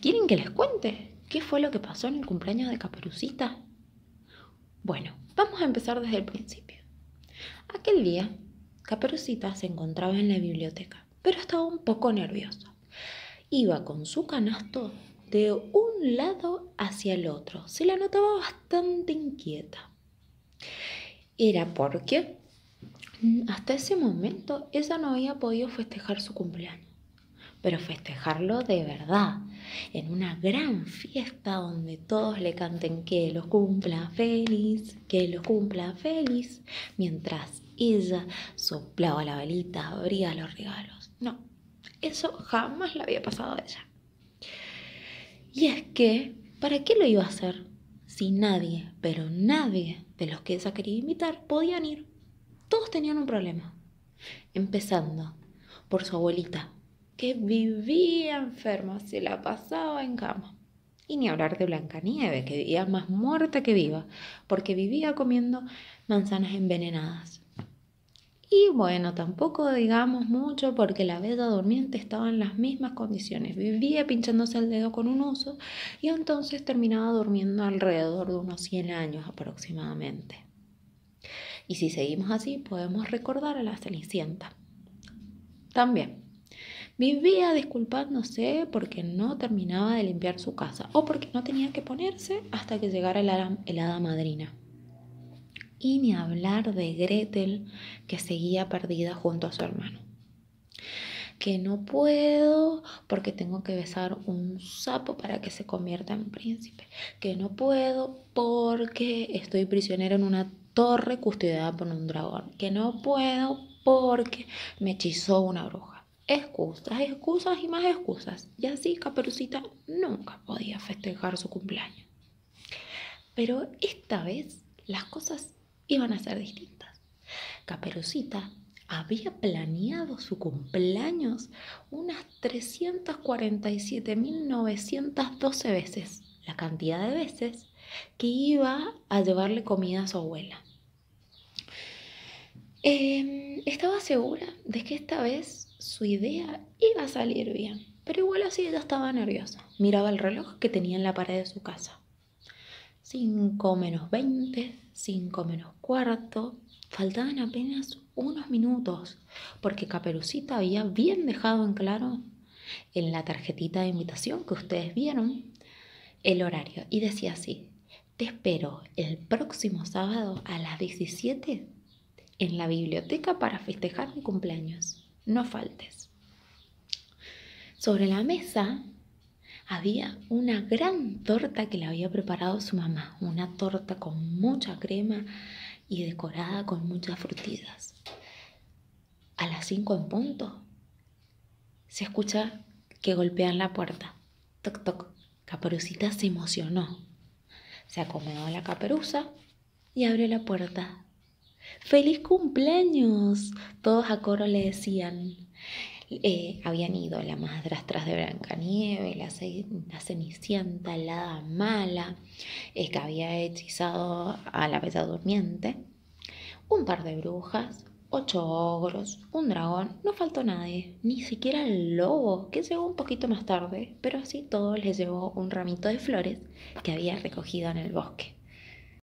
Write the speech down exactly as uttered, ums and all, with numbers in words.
¿Quieren que les cuente qué fue lo que pasó en el cumpleaños de Caperucita? Bueno, vamos a empezar desde el principio. Aquel día, Caperucita se encontraba en la biblioteca, pero estaba un poco nerviosa. Iba con su canasto de un lado hacia el otro. Se la notaba bastante inquieta. Era porque hasta ese momento ella no había podido festejar su cumpleaños, pero festejarlo de verdad, en una gran fiesta donde todos le canten que lo cumpla feliz, que lo cumpla feliz, mientras ella soplaba la velita, abría los regalos. No, eso jamás le había pasado a ella. Y es que, ¿para qué lo iba a hacer? Si nadie, pero nadie de los que ella quería invitar podían ir. Todos tenían un problema, empezando por su abuelita, que vivía enferma, se la pasaba en cama. Y ni hablar de Blancanieves, que vivía más muerta que viva, porque vivía comiendo manzanas envenenadas. Y bueno, tampoco digamos mucho porque la Bella Durmiente estaba en las mismas condiciones. Vivía pinchándose el dedo con un oso y entonces terminaba durmiendo alrededor de unos cien años aproximadamente. Y si seguimos así, podemos recordar a la Cenicienta. También vivía disculpándose porque no terminaba de limpiar su casa o porque no tenía que ponerse hasta que llegara el hada, el hada madrina. Y ni hablar de Gretel, que seguía perdida junto a su hermano. Que no puedo porque tengo que besar un sapo para que se convierta en príncipe. Que no puedo porque estoy prisionera en una torre custodiada por un dragón. Que no puedo porque me hechizó una bruja. Excusas, excusas y más excusas. Y así Caperucita nunca podía festejar su cumpleaños. Pero esta vez las cosas iban a ser distintas. Caperucita había planeado su cumpleaños unas trescientas cuarenta y siete mil novecientas doce veces, la cantidad de veces que iba a llevarle comida a su abuela. Eh, estaba segura de que esta vez su idea iba a salir bien, pero igual así ella estaba nerviosa. Miraba el reloj que tenía en la pared de su casa. cinco menos veinte, cinco menos cuarto, faltaban apenas unos minutos, porque Caperucita había bien dejado en claro en la tarjetita de invitación que ustedes vieron el horario. Y decía así: te espero el próximo sábado a las diecisiete en la biblioteca para festejar mi cumpleaños. No faltes. Sobre la mesa había una gran torta que le había preparado su mamá, una torta con mucha crema y decorada con muchas frutitas. A las cinco en punto se escucha que golpean la puerta. Toc, toc. Caperucita se emocionó. Se acomodó la caperuza y abrió la puerta. ¡Feliz cumpleaños! Todos a coro le decían. Eh, habían ido la madrastra de Blancanieves, la, la Cenicienta, la hada mala, eh, que había hechizado a la Bella Durmiente, un par de brujas, ocho ogros, un dragón, no faltó nadie, ni siquiera el lobo, que llegó un poquito más tarde, pero así todo les llevó un ramito de flores que había recogido en el bosque.